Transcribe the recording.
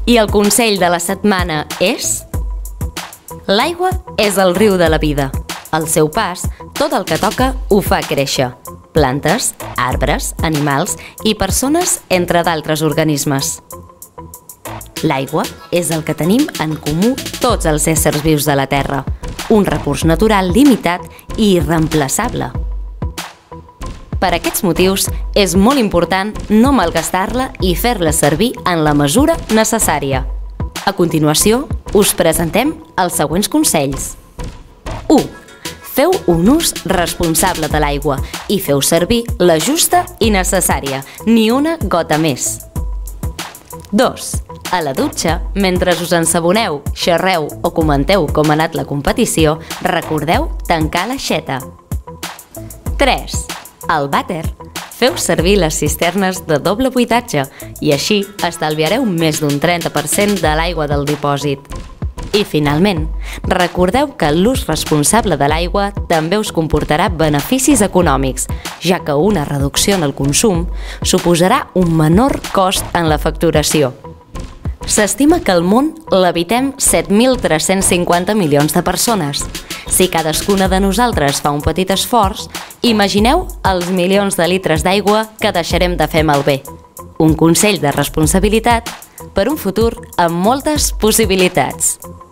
I el consell de la setmana és... L'aigua és el riu de la vida. Al seu pas, tot el que toca ho fa créixer. Plantes, arbres, animals i persones, entre d'altres organismes. L'aigua és el que tenim en comú tots els éssers vius de la Terra. Un recurs natural limitat i irreemplaçable. Per aquests motius, és molt important no malgastar-la i fer-la servir en la mesura necessària. A continuació, us presentem els següents consells. 1. Feu un ús responsable de l'aigua i feu servir la justa i necessària, ni una gota més. 2. A la dutxa, mentre us ensaboneu, xerreu o comenteu com ha anat la competició, recordeu tancar l'aixeta. 3. Al vàter, feu servir les cisternes de doble buidatge i així estalviareu més d'un 30% de l'aigua del dipòsit. I finalment, recordeu que l'ús responsable de l'aigua també us comportarà beneficis econòmics, ja que una reducció en el consum suposarà un menor cost en la facturació. S'estima que al món l'habitem 7.350 milions de persones. Si cadascuna de nosaltres fa un petit esforç, imagineu els milions de litres d'aigua que deixarem de fer malbé. Un consell de responsabilitat per un futur amb moltes possibilitats.